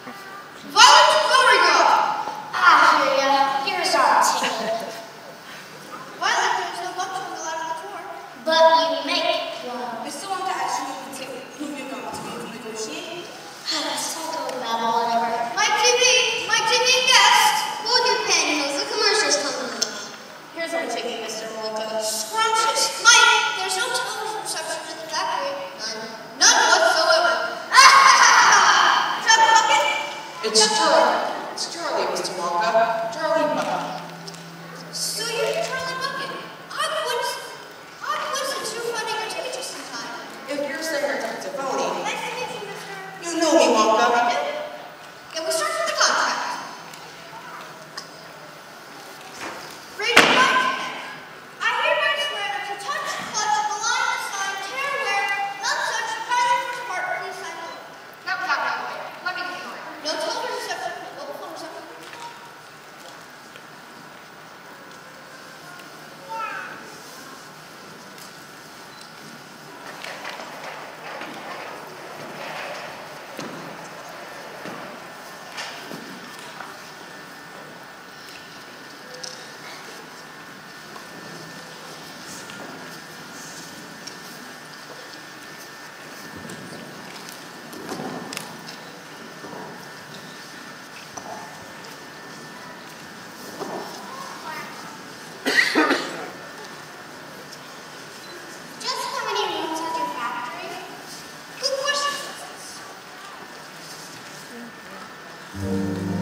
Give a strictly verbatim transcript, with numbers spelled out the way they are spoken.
Violet Beauregard! Ah, here ya. Here's our ticket. Violet, there's no lunch on the line of the tour. But you make one. Mister Wonka asked you to take who you're going to be able to negotiate. Psycho babble, whatever. Mike T V! Mike T V guest! Hold your pantyhose, the commercial's coming up. Here's our ticket, Mister Wonka. Scrumptious. Mike, there's no television reception at the factory. None. None whatsoever. Ah! Is that Pumpkin? It's Charlie. It's Charlie, Mister Wonka. Charlie Bucket. So you're Charlie Bucket. I would, I would since you're funding your ticket just in time. If you're Secretary to voting, Nice to meet you, mister. you know me, Wonka. I do. Yeah, we start with the contract. Read it right. I hereby swear that to touch, clutch, malign, assign, tear, wear, none such, pilot for smart, please sign it. No, no, no, wait. Let me get going. No television reception, no mobile phone reception. Just how many rooms has your factory? Good question, Princess.